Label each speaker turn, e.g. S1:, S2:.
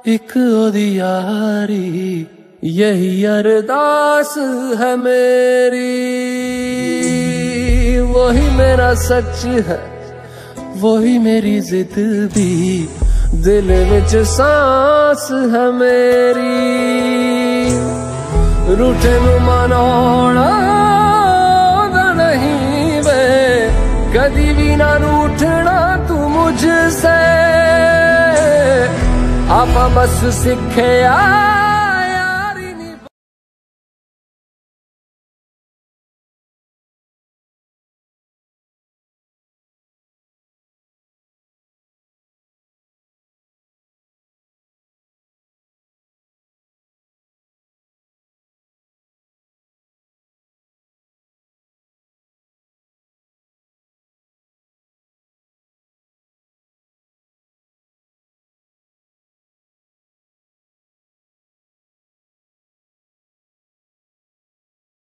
S1: एक ओदी यारी यही अरदास है मेरी, वही मेरा सच है, वही मेरी जिद भी, दिल विच सांस है मेरी। रूठे नू मनाउणा नहीं वे, कदी भी ना रूठना तू मुझसे, आपा बस सिखया